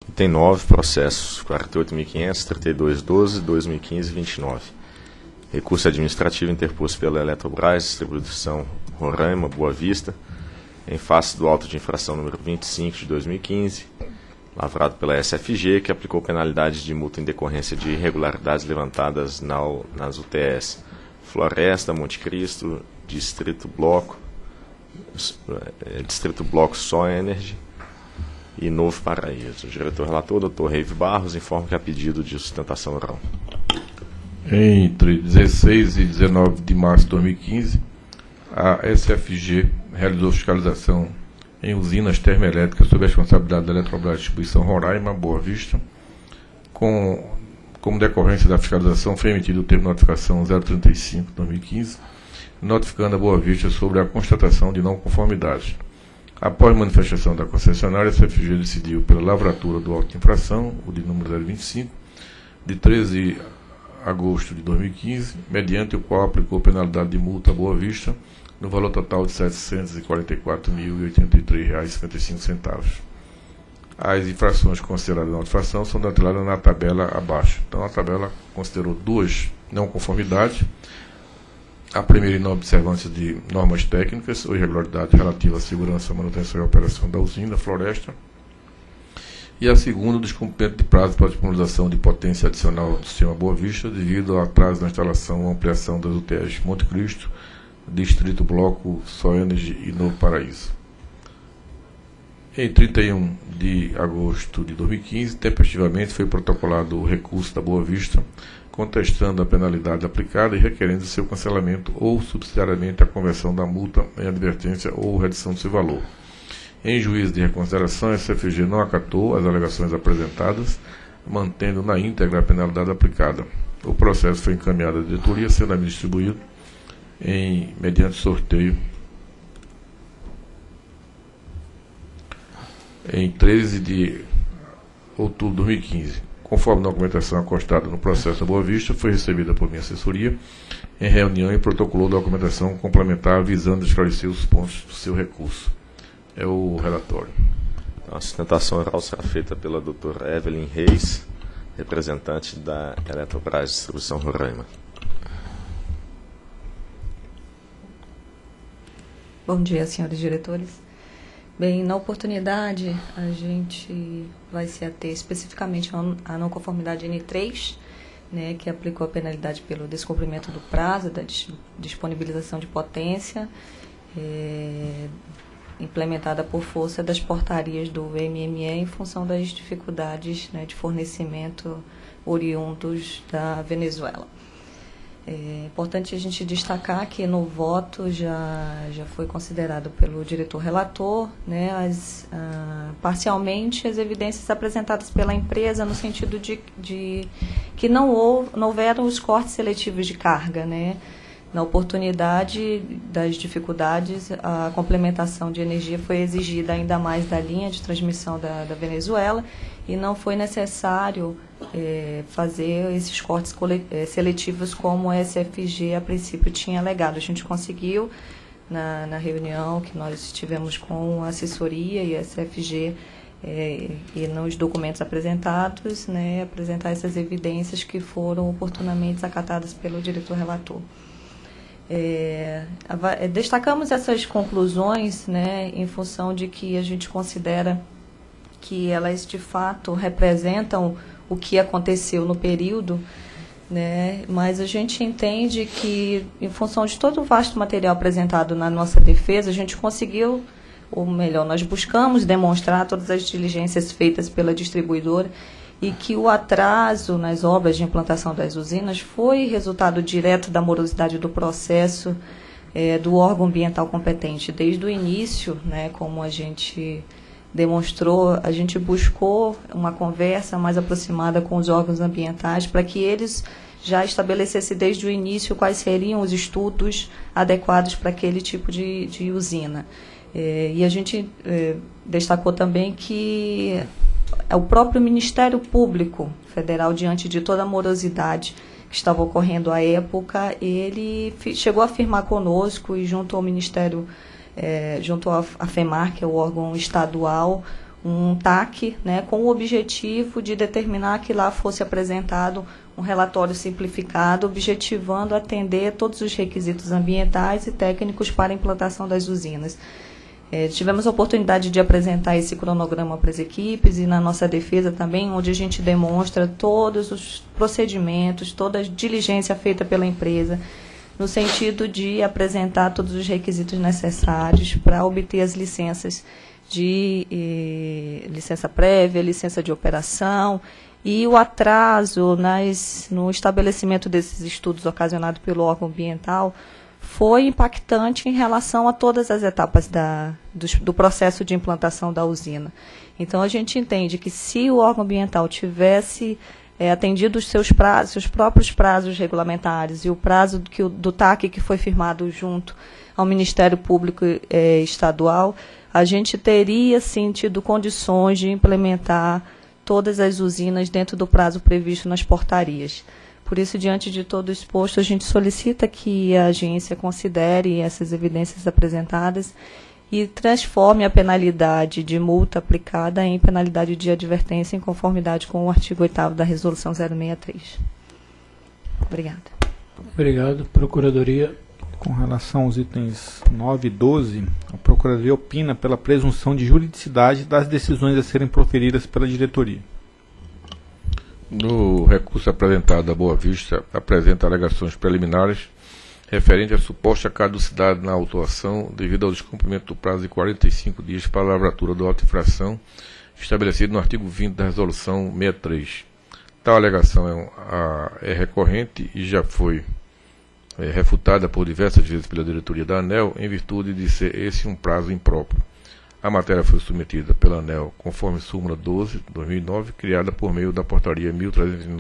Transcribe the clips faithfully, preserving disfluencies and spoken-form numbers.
Tem nove processos, quarenta e oito mil e quinhentos, trinta e dois doze, dois mil e quinze e vinte e nove. Recurso administrativo interposto pela Eletrobras, Distribuição Roraima, Boa Vista, em face do auto de infração número vinte e cinco de dois mil e quinze, lavrado pela S F G, que aplicou penalidades de multa em decorrência de irregularidades levantadas na, nas U T S Floresta, Monte Cristo, Distrito Bloco, Distrito Bloco Só Energy e Novo Paraíso. O diretor-relator, doutor Reive Barros, informa que há pedido de sustentação oral. Entre dezesseis e dezenove de março de dois mil e quinze, a S F G realizou fiscalização em usinas termoelétricas sob a responsabilidade da Eletrobras Distribuição Roraima, Boa Vista. Com, como decorrência da fiscalização, foi emitido o termo de notificação zero trinta e cinco de dois mil e quinze, notificando a Boa Vista sobre a constatação de não conformidade. Após manifestação da concessionária, a S F G decidiu pela lavratura do auto de infração, o de número zero vinte e cinco, de treze de agosto de dois mil e quinze, mediante o qual aplicou penalidade de multa à Boa Vista, no valor total de setecentos e quarenta e quatro mil e oitenta e três reais e cinquenta e cinco centavos. As infrações consideradas na infração são detalhadas na tabela abaixo. Então, a tabela considerou duas não conformidades. A primeira, inobservância de normas técnicas ou irregularidades relativas à segurança, manutenção e operação da usina Floresta. E a segunda, o descumprimento de prazo para a disponibilização de potência adicional do sistema Boa Vista, devido ao atraso na instalação ou ampliação das U T S Monte Cristo, Distrito Bloco Só Energy e Novo Paraíso. Em trinta e um de agosto de dois mil e quinze, tempestivamente foi protocolado o recurso da Boa Vista, contestando a penalidade aplicada e requerendo seu cancelamento ou, subsidiariamente, a conversão da multa em advertência ou redução do seu valor. Em juízo de reconsideração, a S F G não acatou as alegações apresentadas, mantendo na íntegra a penalidade aplicada. O processo foi encaminhado à diretoria, sendo a mim distribuído em, mediante sorteio em treze de outubro de dois mil e quinze. Conforme a documentação acostada no processo da Boa Vista, foi recebida por minha assessoria em reunião e protocolou documentação complementar visando esclarecer os pontos do seu recurso. É o relatório. A sustentação oral será feita pela doutora Evelyn Reis, representante da Eletrobras Distribuição Roraima. Bom dia, senhores diretores. Bem, na oportunidade, a gente vai se ater especificamente à não conformidade N três, né, que aplicou a penalidade pelo descumprimento do prazo da disponibilização de potência, é, implementada por força das portarias do M M E em função das dificuldades, né, de fornecimento oriundos da Venezuela. É importante a gente destacar que no voto já, já foi considerado pelo diretor relator, né, as, ah, parcialmente as evidências apresentadas pela empresa no sentido de, de que não, houve, não houveram os cortes seletivos de carga, né. Na oportunidade das dificuldades, a complementação de energia foi exigida ainda mais da linha de transmissão da, da Venezuela e não foi necessário é, fazer esses cortes seletivos como a S F G a princípio tinha alegado. A gente conseguiu, na, na reunião que nós tivemos com a assessoria e a S F G, é, e nos documentos apresentados, né, apresentar essas evidências que foram oportunamente acatadas pelo diretor relator. É, destacamos essas conclusões, né, em função de que a gente considera que elas de fato representam o que aconteceu no período, né, mas a gente entende que, em função de todo o vasto material apresentado na nossa defesa, a gente conseguiu, ou melhor, nós buscamos demonstrar todas as diligências feitas pela distribuidora e que o atraso nas obras de implantação das usinas foi resultado direto da morosidade do processo é, do órgão ambiental competente. Desde o início, né, como a gente demonstrou, a gente buscou uma conversa mais aproximada com os órgãos ambientais para que eles já estabelecessem desde o início quais seriam os estudos adequados para aquele tipo de, de usina. É, e a gente é, destacou também que o próprio Ministério Público Federal, diante de toda a morosidade que estava ocorrendo à época, ele chegou a afirmar conosco e junto ao Ministério, é, junto à FEMAR, que é o órgão estadual, um T A C, né, com o objetivo de determinar que lá fosse apresentado um relatório simplificado, objetivando atender todos os requisitos ambientais e técnicos para a implantação das usinas. É, tivemos a oportunidade de apresentar esse cronograma para as equipes e na nossa defesa também, onde a gente demonstra todos os procedimentos, toda a diligência feita pela empresa, no sentido de apresentar todos os requisitos necessários para obter as licenças de eh, licença prévia, licença de operação, e o atraso nas, no estabelecimento desses estudos ocasionado pelo órgão ambiental foi impactante em relação a todas as etapas da, do, do processo de implantação da usina. Então, a gente entende que se o órgão ambiental tivesse é, atendido os seus prazos, seus próprios prazos regulamentares e o prazo do, que, do T A C que foi firmado junto ao Ministério Público é, Estadual, a gente teria, sim, tido condições de implementar todas as usinas dentro do prazo previsto nas portarias. Por isso, diante de todo o exposto, a gente solicita que a agência considere essas evidências apresentadas e transforme a penalidade de multa aplicada em penalidade de advertência em conformidade com o artigo oitavo da Resolução zero sessenta e três. Obrigada. Obrigado. Procuradoria. Com relação aos itens nove e doze, a Procuradoria opina pela presunção de juridicidade das decisões a serem proferidas pela diretoria. No recurso apresentado à Boa Vista, apresenta alegações preliminares referente à suposta caducidade na autuação devido ao descumprimento do prazo de quarenta e cinco dias para a lavratura da auto-infração estabelecido no artigo vinte da Resolução sessenta e três. Tal alegação é, a, é recorrente e já foi é, refutada por diversas vezes pela diretoria da ANEEL em virtude de ser esse um prazo impróprio. A matéria foi submetida pela ANEEL conforme súmula doze de dois mil e nove, criada por meio da portaria mil trezentos e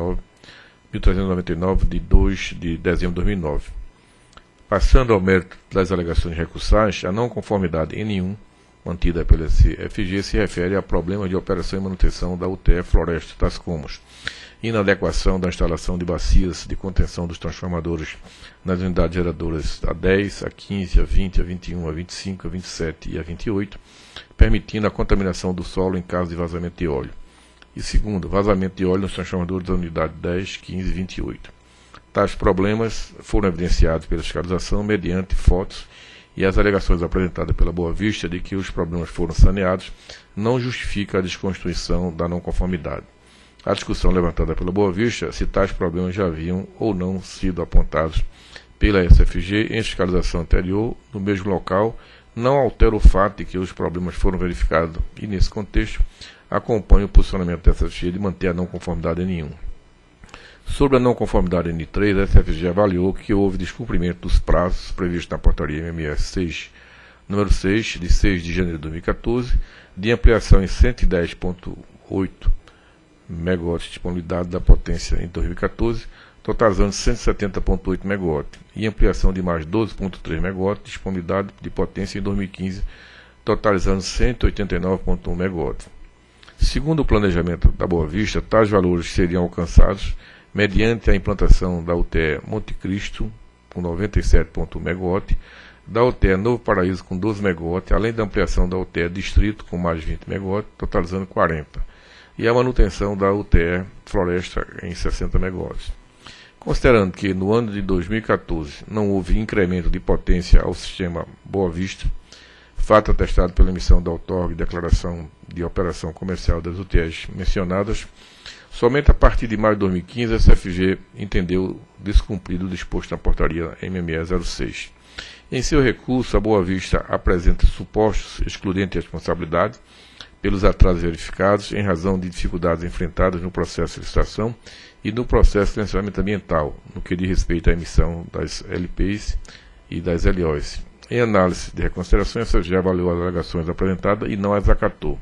noventa e nove de dois de dezembro de dois mil e nove. Passando ao mérito das alegações recursais, a não conformidade em nenhum mantida pela S F G se refere a problemas de operação e manutenção da U T E Floresta, tais como inadequação da instalação de bacias de contenção dos transformadores nas unidades geradoras A dez, A quinze, A vinte, A vinte e um, A vinte e cinco, A vinte e sete e A vinte e oito, permitindo a contaminação do solo em caso de vazamento de óleo. E segundo, vazamento de óleo nos transformadores da unidade dez, quinze e vinte e oito. Tais problemas foram evidenciados pela fiscalização mediante fotos e as alegações apresentadas pela Boa Vista de que os problemas foram saneados não justifica a desconstituição da não conformidade. A discussão levantada pela Boa Vista se tais problemas já haviam ou não sido apontados pela S F G em fiscalização anterior no mesmo local não altera o fato de que os problemas foram verificados e, nesse contexto, acompanha o posicionamento da S F G de manter a não conformidade em nenhum. Sobre a não conformidade N três, a S F G avaliou que houve descumprimento dos prazos previstos na portaria M M S seis, número seis, de seis de janeiro de dois mil e quatorze, de ampliação em cento e dez vírgula oito megawatts de disponibilidade da potência em dois mil e quatorze, totalizando cento e setenta vírgula oito megawatts, e ampliação de mais doze vírgula três megawatts de disponibilidade de potência em dois mil e quinze, totalizando cento e oitenta e nove vírgula um megawatts. Segundo o planejamento da Boa Vista, tais valores seriam alcançados mediante a implantação da U T E Monte Cristo, com noventa e sete vírgula um megawatts, da U T E Novo Paraíso, com doze megawatts, além da ampliação da U T E Distrito, com mais vinte megawatts, totalizando quarenta, e a manutenção da U T E Floresta, em sessenta megawatts. Considerando que no ano de dois mil e quatorze não houve incremento de potência ao sistema Boa Vista, fato atestado pela emissão da outorga e declaração de operação comercial das U T Es mencionadas, somente a partir de maio de dois mil e quinze a S F G entendeu descumprido o disposto na portaria M M E zero seis. Em seu recurso, a Boa Vista apresenta supostos excludentes de responsabilidade pelos atrasos verificados em razão de dificuldades enfrentadas no processo de licitação e no processo de licenciamento ambiental, no que diz respeito à emissão das L Ps e das L Os. Em análise de reconsideração, a S F G avaliou as alegações apresentadas e não as acatou.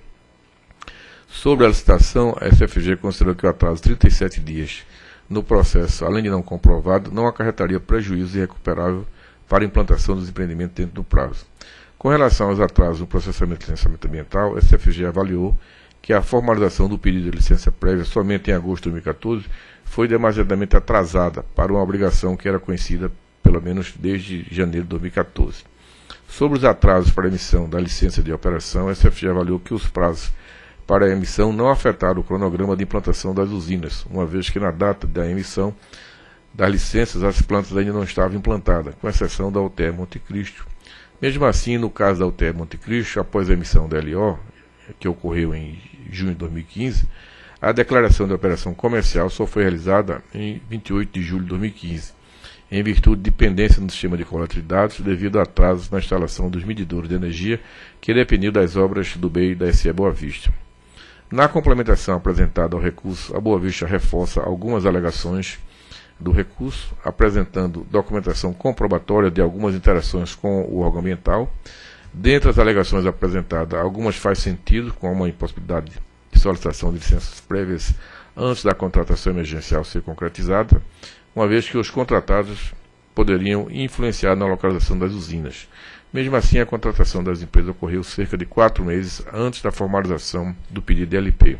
Sobre a licitação, a S F G considerou que o atraso de trinta e sete dias no processo, além de não comprovado, não acarretaria prejuízo irrecuperável para a implantação dos empreendimentos dentro do prazo. Com relação aos atrasos no processamento de licenciamento ambiental, a S F G avaliou que a formalização do pedido de licença prévia somente em agosto de dois mil e quatorze foi demasiadamente atrasada para uma obrigação que era conhecida pelo menos desde janeiro de dois mil e quatorze. Sobre os atrasos para a emissão da licença de operação, a S F G avaliou que os prazos para a emissão não afetaram o cronograma de implantação das usinas, uma vez que na data da emissão das licenças as plantas ainda não estavam implantadas, com exceção da U T E Monte Cristo. Mesmo assim, no caso da U T E Monte Cristo, após a emissão da L O, que ocorreu em junho de dois mil e quinze, a declaração de operação comercial só foi realizada em vinte e oito de julho de dois mil e quinze, em virtude de dependência no sistema de coleta de dados devido a atrasos na instalação dos medidores de energia que dependiam das obras do B E I da S E Boa Vista. Na complementação apresentada ao recurso, a Boa Vista reforça algumas alegações do recurso, apresentando documentação comprobatória de algumas interações com o órgão ambiental. Dentre as alegações apresentadas, algumas faz sentido, como a impossibilidade de solicitação de licenças prévias antes da contratação emergencial ser concretizada, uma vez que os contratados poderiam influenciar na localização das usinas. Mesmo assim, a contratação das empresas ocorreu cerca de quatro meses antes da formalização do pedido de L P.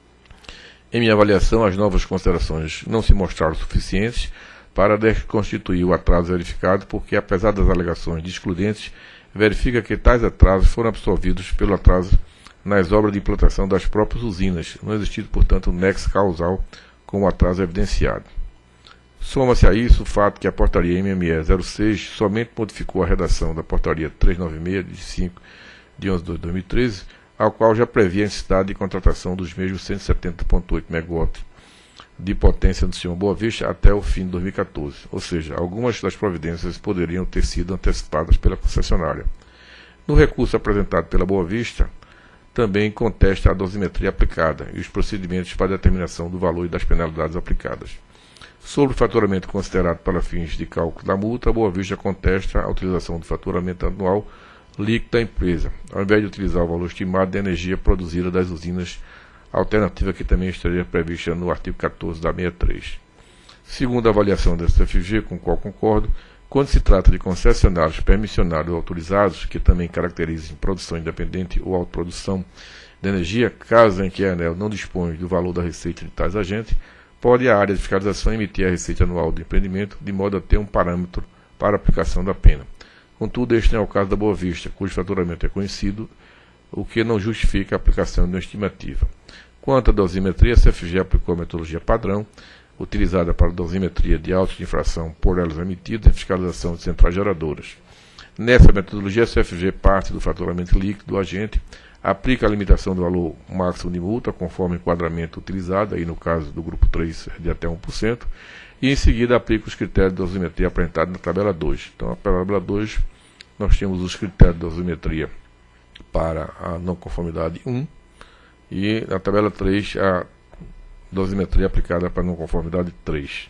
Em minha avaliação, as novas considerações não se mostraram suficientes para desconstituir o atraso verificado, porque, apesar das alegações de excludentes, verifica que tais atrasos foram absorvidos pelo atraso nas obras de implantação das próprias usinas, não existindo, portanto, nexo causal com o atraso evidenciado. Soma-se a isso o fato que a portaria M M E zero seis somente modificou a redação da portaria trezentos e noventa e seis, de cinco de onze de dois mil e treze, ao qual já previa a necessidade de contratação dos mesmos cento e setenta vírgula oito megawatts de potência do sistema Boa Vista até o fim de dois mil e quatorze, ou seja, algumas das providências poderiam ter sido antecipadas pela concessionária. No recurso apresentado pela Boa Vista, também contesta a dosimetria aplicada e os procedimentos para determinação do valor e das penalidades aplicadas. Sobre o faturamento considerado para fins de cálculo da multa, a Boa Vista contesta a utilização do faturamento anual líquido da empresa, ao invés de utilizar o valor estimado de energia produzida das usinas, alternativa que também estaria prevista no artigo quatorze da sessenta e três. Segundo a avaliação da S F G, com a qual concordo, quando se trata de concessionários permissionários ou autorizados, que também caracterizem produção independente ou autoprodução de energia, caso em que a ANEEL não dispõe do valor da receita de tais agentes, pode a área de fiscalização emitir a receita anual do empreendimento, de modo a ter um parâmetro para a aplicação da pena. Contudo, este não é o caso da Boa Vista, cujo faturamento é conhecido, o que não justifica a aplicação de uma estimativa. Quanto à dosimetria, a S F G aplicou a metodologia padrão, utilizada para a dosimetria de autos de infração por elas emitidas em fiscalização de centrais geradoras. Nessa metodologia, a S F G parte do faturamento líquido do agente, aplica a limitação do valor máximo de multa, conforme o enquadramento utilizado, aí no caso do grupo três de até um por cento, e em seguida aplica os critérios de dosimetria apresentados na tabela dois. Então, na tabela dois, nós temos os critérios de dosimetria para a não conformidade um, e na tabela três, a dosimetria aplicada para a não conformidade três.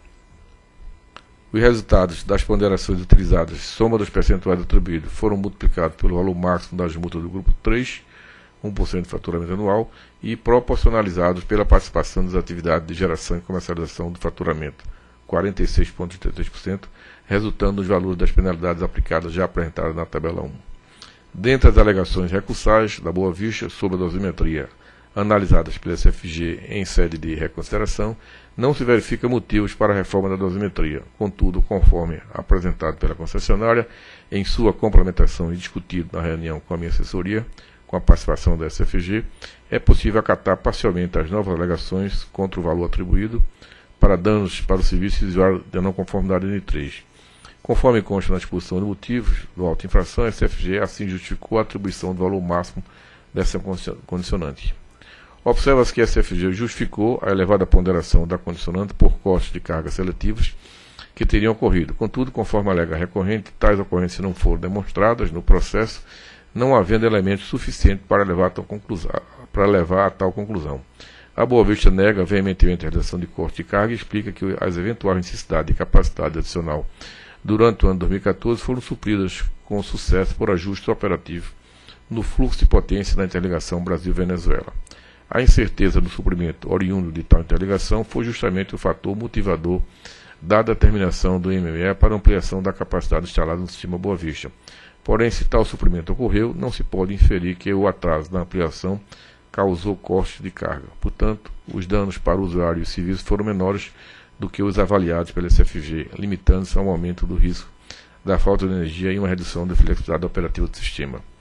Os resultados das ponderações utilizadas, soma dos percentuais atribuídos, foram multiplicados pelo valor máximo das multas do grupo três, um por cento de faturamento anual, e proporcionalizados pela participação das atividades de geração e comercialização do faturamento, quarenta e seis vírgula trinta e três por cento, resultando nos valores das penalidades aplicadas já apresentadas na tabela um. Dentre as alegações recursais da Boa Vista sobre a dosimetria analisadas pela S F G em sede de reconsideração, não se verifica motivos para a reforma da dosimetria. Contudo, conforme apresentado pela concessionária, em sua complementação e discutido na reunião com a minha assessoria, com a participação da S F G, é possível acatar parcialmente as novas alegações contra o valor atribuído para danos para o serviço visual de não conformidade N três. Conforme consta na exposição de motivos do auto infração, a S F G assim justificou a atribuição do valor máximo dessa condicionante. Observa-se que a S F G justificou a elevada ponderação da condicionante por costos de cargas seletivas que teriam ocorrido. Contudo, conforme alega a recorrente, tais ocorrências não foram demonstradas no processo, não havendo elementos suficientes para levar a tal conclusão. Para levar a tal conclusão. A Boa Vista nega veementemente a realização de corte de carga e explica que as eventuais necessidades de capacidade adicional durante o ano dois mil e quatorze foram supridas com sucesso por ajuste operativo no fluxo de potência da interligação Brasil-Venezuela. A incerteza do suprimento oriundo de tal interligação foi justamente o fator motivador da determinação do I M M E para ampliação da capacidade instalada no sistema Boa Vista. Porém, se tal suprimento ocorreu, não se pode inferir que o atraso da ampliação causou corte de carga. Portanto, os danos para o usuário e os serviços foram menores do que os avaliados pela S F G, limitando-se ao aumento do risco da falta de energia e uma redução da flexibilidade operativa do sistema.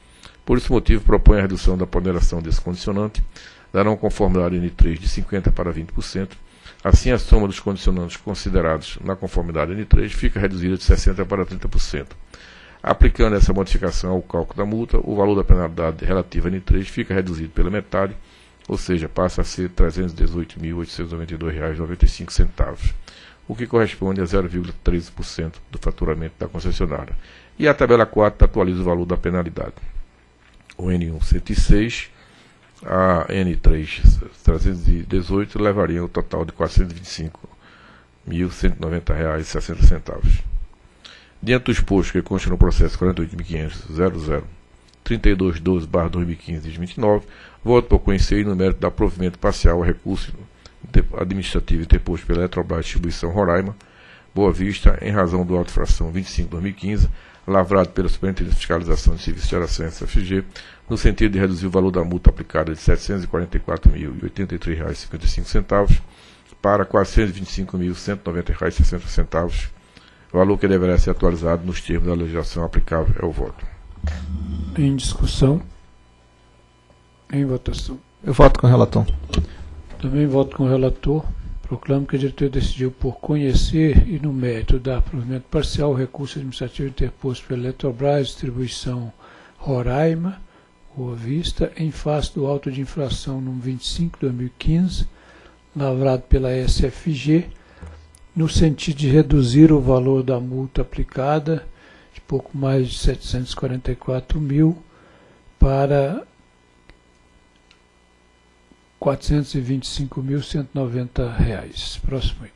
Por esse motivo, propõe a redução da ponderação desse condicionante da não conformidade N três de cinquenta por cento para vinte por cento. Assim, a soma dos condicionantes considerados na conformidade N três fica reduzida de sessenta por cento para trinta por cento. Aplicando essa modificação ao cálculo da multa, o valor da penalidade relativa a N três fica reduzido pela metade, ou seja, passa a ser trezentos e dezoito mil, oitocentos e noventa e dois reais e noventa e cinco centavos, o que corresponde a zero vírgula treze por cento do faturamento da concessionária. E a tabela quatro atualiza o valor da penalidade. O N um cento e seis, a N três trezentos e dezoito levaria o total de quatrocentos e vinte e cinco mil, cento e noventa reais e sessenta centavos. Diante do exposto que consta no processo quarenta e oito mil quinhentos ponto zero zero trinta e dois doze barra dois mil e quinze de vinte e nove, voto por conhecer no mérito da provimento parcial ao recurso administrativo interposto pela Eletrobras Distribuição Roraima, Boa Vista, em razão do auto infração vinte e cinco barra dois mil e quinze, lavrado pela Superintendência de Fiscalização de Serviços de Geração S F G, no sentido de reduzir o valor da multa aplicada de setecentos e quarenta e quatro mil e oitenta e três reais e cinquenta e cinco centavos para quatrocentos e vinte e cinco mil, cento e noventa reais e sessenta centavos, valor que deverá ser atualizado nos termos da legislação aplicável. É o voto. Em discussão. Em votação. Eu voto com o relator. Também voto com o relator. Proclamo que a diretoria decidiu por conhecer e no mérito dar provimento parcial ao recurso administrativo interposto pela Eletrobras Distribuição Roraima, Boa Vista, em face do auto de infração número vinte e cinco barra dois mil e quinze, lavrado pela S F G, no sentido de reduzir o valor da multa aplicada de pouco mais de setecentos e quarenta e quatro mil para quatrocentos e vinte e cinco mil, cento e noventa reais. Próximo item.